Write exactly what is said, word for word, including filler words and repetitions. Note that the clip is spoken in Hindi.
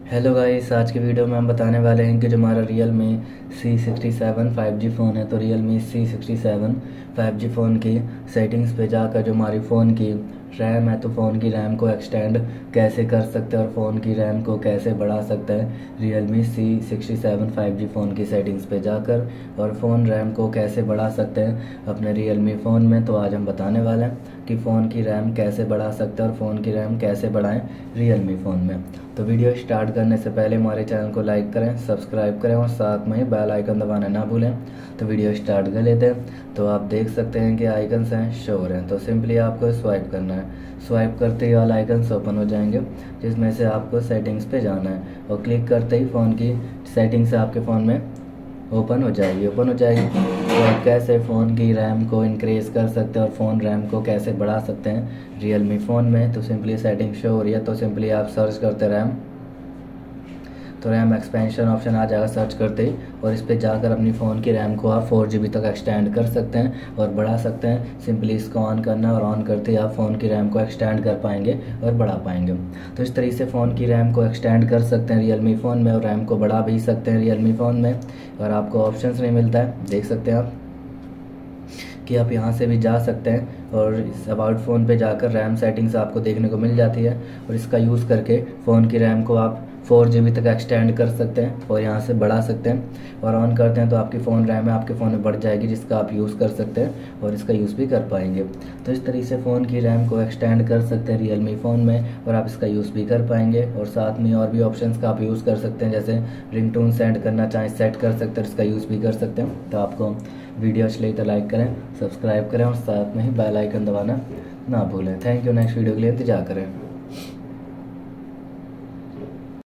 हेलो गाइस, आज की वीडियो में हम बताने वाले हैं कि जो हमारा Realme C sixty seven five G phone है, तो Realme C sixty seven five G phone की सेटिंग्स पे जाकर जो हमारी फ़ोन की रैम है, तो फ़ोन की रैम को एक्सटेंड कैसे कर सकते हैं और फ़ोन की रैम को कैसे बढ़ा सकते हैं Realme C sixty seven five G phone की सेटिंग्स पे जाकर, और फ़ोन रैम को कैसे बढ़ा सकते हैं अपने रियल मी फ़ोन में। तो आज हम बताने वाले हैं कि फ़ोन की रैम कैसे बढ़ा सकते हैं और फ़ोन की रैम कैसे बढ़ाएं रियल मी फ़ोन में। तो वीडियो स्टार्ट करने से पहले हमारे चैनल को लाइक करें, सब्सक्राइब करें और साथ में ही बेल आइकन दबाना ना भूलें। तो वीडियो स्टार्ट कर लेते हैं। तो आप देख सकते हैं कि आइकन्स हैं, शो हो रहे हैं, तो सिंपली आपको स्वाइप करना है। स्वाइप करते ही ऑल आइकन्स ओपन हो जाएंगे, जिसमें से आपको सेटिंग्स पे जाना है और क्लिक करते ही फ़ोन की सेटिंग्स आपके फ़ोन में ओपन हो जाएगी ओपन हो जाएगी तो आप कैसे फ़ोन की रैम को इंक्रीज़ कर सकते हैं और फ़ोन रैम को कैसे बढ़ा सकते हैं रियल मी फ़ोन में। तो सिंपली सेटिंग शो हो रही है, तो सिंपली आप सर्च करते रैम, तो रैम एक्सपेंशन ऑप्शन आ जाएगा सर्च करते ही, और इस पर जाकर अपनी फ़ोन की रैम को आप फोर जी बी तक एक्सटेंड कर सकते हैं और बढ़ा सकते हैं। सिंपली इसको ऑन करना और ऑन करते ही आप फ़ोन की रैम को एक्सटेंड कर पाएंगे और बढ़ा पाएंगे। तो इस तरीके से फ़ोन की रैम को एक्सटेंड कर सकते हैं रियल मी फ़ोन में और रैम को बढ़ा भी सकते हैं रियल मी फ़ोन में। और आपको ऑप्शन नहीं मिलता है, देख सकते हैं आप कि आप यहाँ से भी जा सकते हैं और इस अबाउट फ़ोन पे जाकर रैम सेटिंग्स आपको देखने को मिल जाती है, और इसका यूज़ करके फ़ोन की रैम को आप फोर जी बी तक एक्सटेंड कर सकते हैं और यहाँ से बढ़ा सकते हैं। और ऑन करते हैं तो आपकी फ़ोन रैम है आपके फ़ोन में बढ़ जाएगी, जिसका आप यूज़ कर सकते हैं और इसका यूज़ भी कर पाएंगे। तो इस तरीके से फ़ोन की रैम को एक्सटेंड कर सकते हैं रियल मी फ़ोन में और आप इसका यूज़ भी कर पाएंगे। और साथ में और भी ऑप्शंस का आप यूज़ कर सकते हैं, जैसे रिंगटोन सेंड करना चाहें सेट कर सकते हैं, इसका यूज़ भी कर सकते हैं। तो आपको वीडियो अच्छी लगी तो लाइक करें, सब्सक्राइब करें और साथ में ही बेल आइकन दबाना ना भूलें। Thank you. नेक्स्ट वीडियो के लिए इंतजार करें।